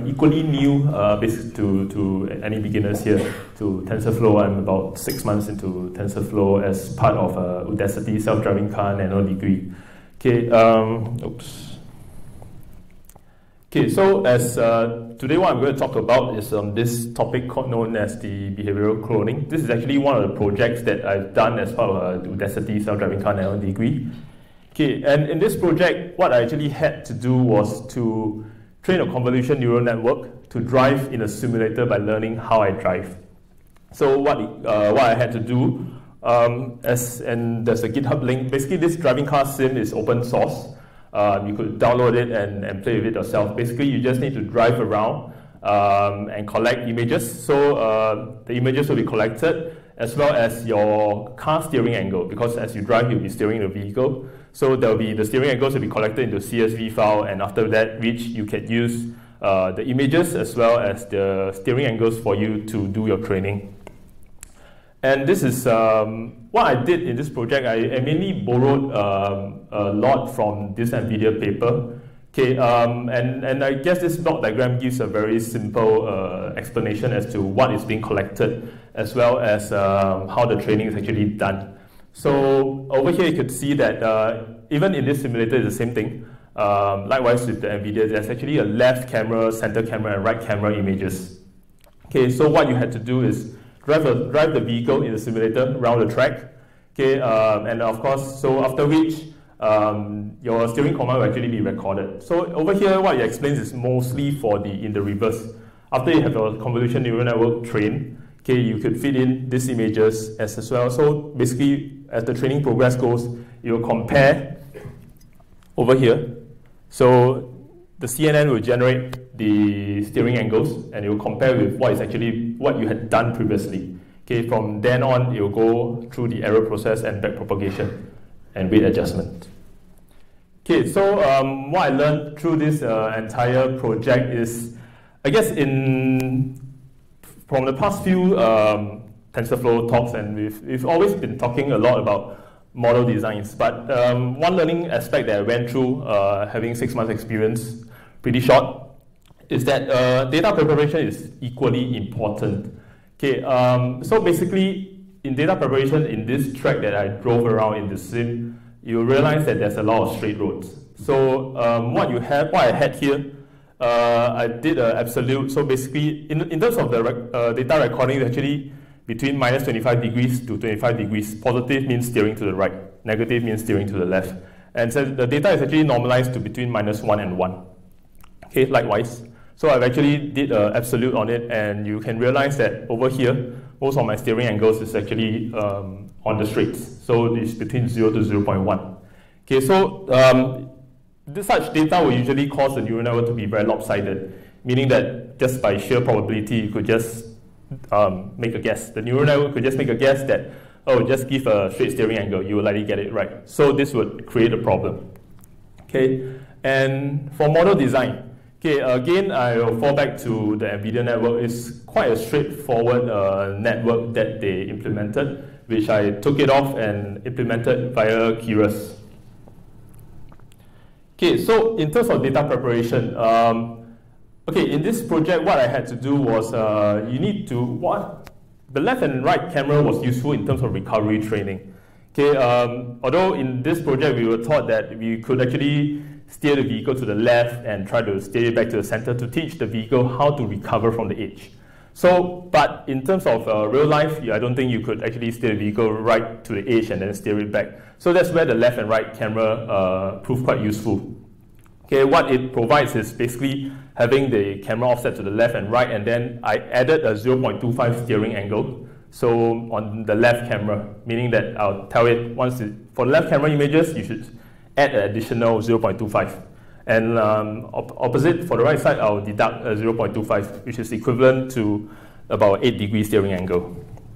equally new to any beginners here to TensorFlow. I'm about 6 months into TensorFlow as part of Udacity self-driving car nano degree. Okay, Okay, so as today what I'm going to talk about is this topic known as the behavioral cloning. This is actually one of the projects that I've done as part of the Udacity self-driving car nano degree. Okay, and in this project, what I actually had to do was to train a convolution neural network to drive in a simulator by learning how I drive. So what I had to do, and there's a GitHub link. Basically, this driving car sim is open source. You could download it and play with it yourself. Basically, you just need to drive around and collect images. So the images will be collected as well as your car steering angle, because as you drive, you'll be steering the vehicle. So the steering angles will be collected into a CSV file, and after that, which you can use the images as well as the steering angles for you to do your training. And this is what I did in this project. I mainly borrowed a lot from this NVIDIA paper. Okay, and I guess this block diagram gives a very simple explanation as to what is being collected, as well as how the training is actually done. So over here you could see that even in this simulator it's the same thing. Likewise with the NVIDIA, there's actually a left camera, center camera, and right camera images. Okay, so what you had to do is drive the vehicle in the simulator around the track. Okay, and of course, so after which your steering command will actually be recorded. So over here, what it explains is mostly for in the reverse. After you have your convolution neural network trained, okay, you could feed in these images as well. So basically, as the training progress goes, you will compare over here. So the CNN will generate the steering angles, and it will compare with what you had done previously. Okay, from then on, it will go through the error process and backpropagation and weight adjustment. Okay, so what I learned through this entire project is, I guess from the past few TensorFlow talks, and we've always been talking a lot about model designs, but one learning aspect that I went through, having 6 months experience, pretty short, is that data preparation is equally important. Okay, so basically, in data preparation, in this track that I drove around in the sim, you realize that there's a lot of straight roads. So what I had here, I did an absolute. So basically, in terms of the data recording, it's actually between minus 25 degrees to 25 degrees. Positive means steering to the right. Negative means steering to the left. And so the data is actually normalized to between -1 and 1. Okay, likewise. So I've actually did an absolute on it, and you can realize that over here, most of my steering angles is actually on the straights. So it's between 0 to 0.1. Okay, so such data will usually cause the neural network to be very lopsided, meaning that just by sheer probability, you could just make a guess. The neural network could just make a guess that, oh, just give a straight steering angle, you will likely get it right. So this would create a problem. Okay, and for model design, okay, again, I will fall back to the NVIDIA network. It's quite a straightforward network that they implemented, which I took it off and implemented via Keras. Okay, so in terms of data preparation, okay, in this project, what I had to do was the left and right camera was useful in terms of recovery training. Okay, although in this project we were taught that we could actually steer the vehicle to the left and try to steer it back to the center to teach the vehicle how to recover from the edge. So, but in terms of real life, I don't think you could actually steer the vehicle right to the edge and then steer it back. So that's where the left and right camera proved quite useful. Okay, what it provides is basically having the camera offset to the left and right, and then I added a 0.25 steering angle. So on the left camera, meaning that I'll tell it for the left camera images, you should add an additional 0.25. And opposite, for the right side, I'll deduct a 0.25, which is equivalent to about 8-degree steering angle.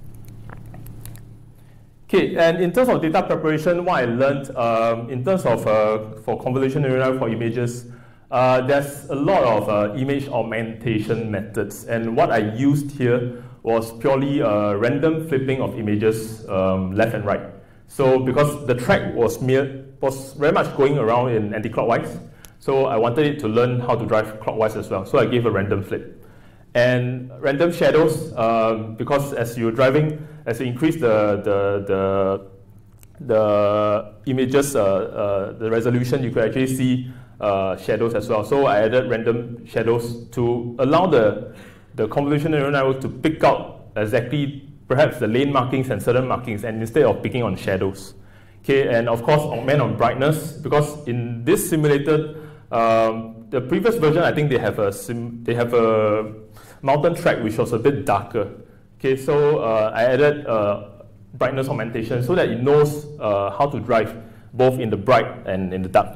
Okay, and in terms of data preparation, what I learned in terms of for convolution neural network for images, there's a lot of image augmentation methods. And what I used here was purely random flipping of images left and right. So because the track was very much going around in anti-clockwise, So I wanted it to learn how to drive clockwise as well. So I gave a random flip. And random shadows, because as you're driving, as you increase the images, the resolution, you could actually see shadows as well. So I added random shadows to allow the convolutional neural network to pick out exactly perhaps the lane markings and certain markings, and instead of picking on shadows. Okay, and of course augment on brightness, because in this simulated, the previous version, I think they have a mountain track which was a bit darker. Okay, so I added brightness augmentation so that it knows how to drive both in the bright and in the dark.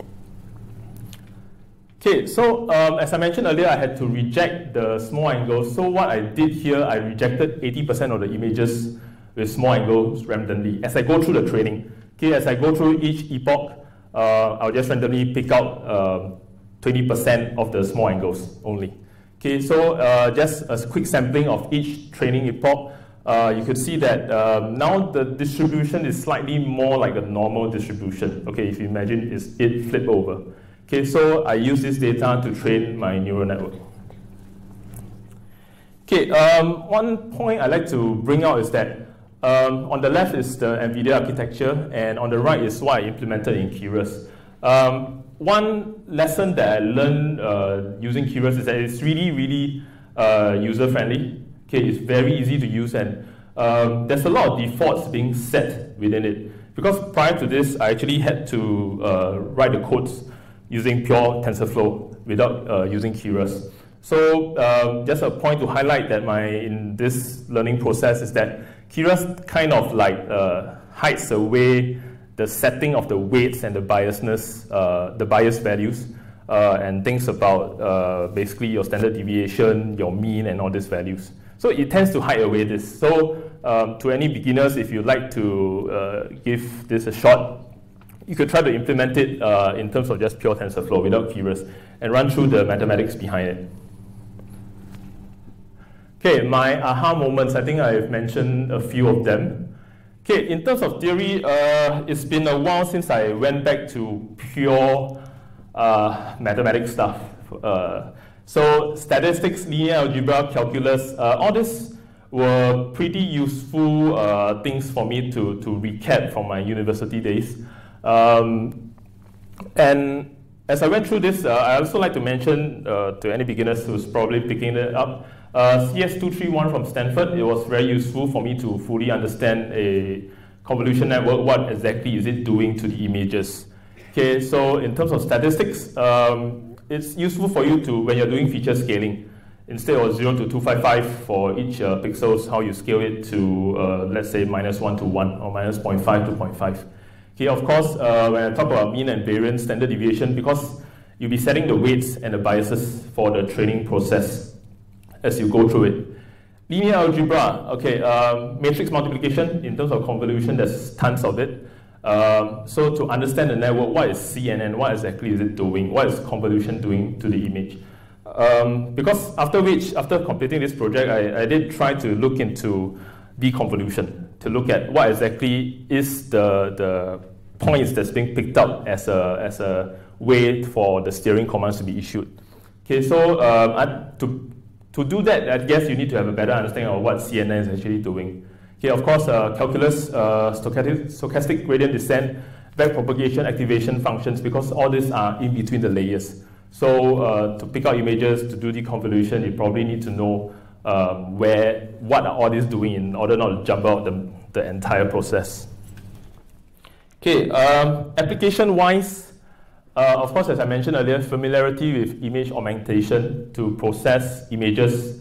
Okay, so as I mentioned earlier, I had to reject the small angles. So what I did here, I rejected 80% of the images with small angles randomly as I go through the training. Okay, as I go through each epoch, I'll just randomly pick out 20% of the small angles only. Okay, so just a quick sampling of each training epoch. You could see that now the distribution is slightly more like a normal distribution. Okay, if you imagine it flip over. Okay, so I use this data to train my neural network. Okay, one point I like to bring out is that on the left is the NVIDIA architecture, and on the right is what I implemented in Keras. One lesson that I learned using Keras is that it's really user-friendly. Okay, it's very easy to use, and there's a lot of defaults being set within it. Because prior to this, I actually had to write the codes using pure TensorFlow without using Keras. So just a point to highlight that in this learning process is that Keras kind of like hides away the setting of the weights and the biasness, the bias values, and things about basically your standard deviation, your mean, and all these values. So it tends to hide away this. So to any beginners, if you'd like to give this a shot, you could try to implement it in terms of just pure TensorFlow without Keras and run through the mathematics behind it. Okay, my aha moments, I think I've mentioned a few of them. Okay, in terms of theory, it's been a while since I went back to pure mathematics stuff. So statistics, linear algebra, calculus, all this were pretty useful things for me to recap from my university days. And as I went through this, I also like to mention to any beginners who's probably picking it up, CS231 from Stanford. It was very useful for me to fully understand a convolution network, what exactly is it doing to the images. Okay, so in terms of statistics, it's useful for you to, when you're doing feature scaling, instead of 0 to 255 for each pixels, how you scale it to, let's say, -1 to 1 or -0.5 to 0.5. Okay, of course, when I talk about mean and variance, standard deviation, because you'll be setting the weights and the biases for the training process as you go through it. Linear algebra, okay, matrix multiplication, in terms of convolution, there's tons of it. So to understand the network, what is CNN, what exactly is it doing, what is convolution doing to the image? Because after completing this project, I did try to look into deconvolution, to look at what exactly is the points that's being picked up as a way for the steering commands to be issued. Okay, so to do that, I guess you need to have a better understanding of what CNN is actually doing. Okay, of course, calculus, stochastic gradient descent, backpropagation, activation functions, because all these are in between the layers. So to pick out images, to do deconvolution, you probably need to know what are all these doing in order not to jump out the entire process. Okay, application-wise, of course, as I mentioned earlier, familiarity with image augmentation to process images,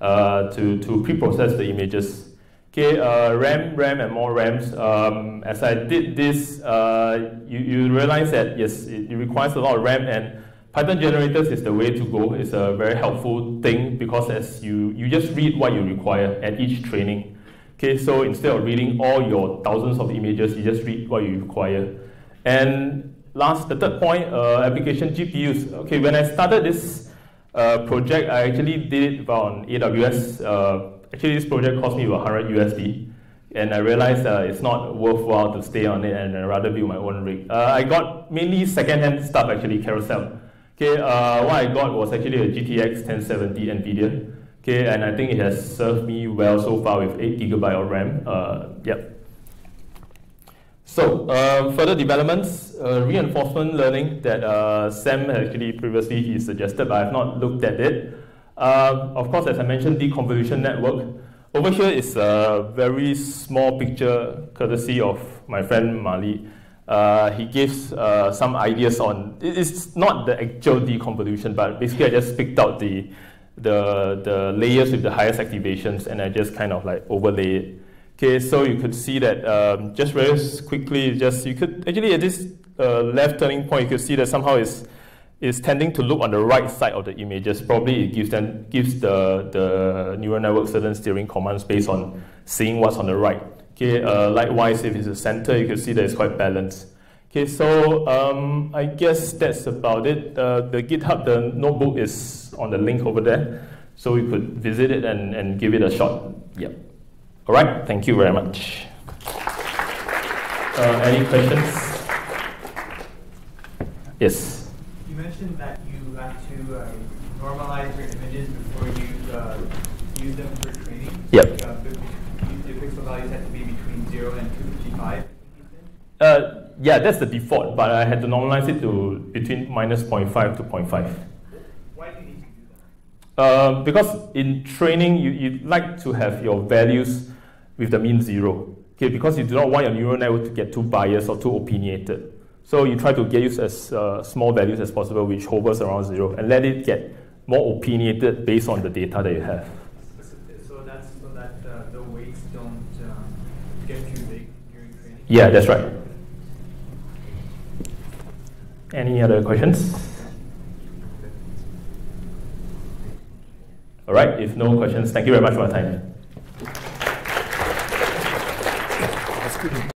to pre-process the images. Okay, RAM, and more RAMs. As I did this, you realize that yes, it requires a lot of RAM, and Python generators is the way to go. It's a very helpful thing because as you just read what you require at each training. Okay, so instead of reading all your thousands of images, you just read what you require. And the third point, application GPUs. Okay, when I started this project, I actually did it on AWS. Actually, this project cost me about $100 USD. and I realized it's not worthwhile to stay on it, and I'd rather build my own rig. I got mainly second-hand stuff actually, Carousel. Okay, what I got was actually a GTX 1070 NVIDIA. Okay, and I think it has served me well so far with 8GB of RAM. Yep. So, further developments, reinforcement learning that Sam actually previously he suggested, but I have not looked at it. Of course, as I mentioned, deconvolution network. Over here is a very small picture, courtesy of my friend Mali. He gives some ideas on, it's not the actual deconvolution, but basically I just picked out the layers with the highest activations and I just kind of like overlay it. Okay, so you could see that just very quickly, you could actually at this left turning point, you could see that somehow is tending to look on the right side of the images. Probably it gives the neural network certain steering commands based on seeing what's on the right. Okay, likewise, if it's the center, you can see that it's quite balanced. Okay, so I guess that's about it. The GitHub, the notebook is on the link over there, so you could visit it and give it a shot. Yep. All right, thank you very much. Any questions? Yes. You mentioned that you have to normalize your images before you use them for training. Yep. The pixel values have to be between 0 and 255. Yeah, that's the default, but I had to normalize it to between -0.5 to 0.5. Why do you need to do that? Because in training, you'd like to have your values with the mean 0. Okay, because you do not want your neural network to get too biased or too opinionated. So you try to get use as small values as possible, which hovers around 0, and let it get more opinionated based on the data that you have. So that's so that the weights don't get too big during training? Yeah, that's right. Any other questions? All right, if no questions, thank you very much for your time.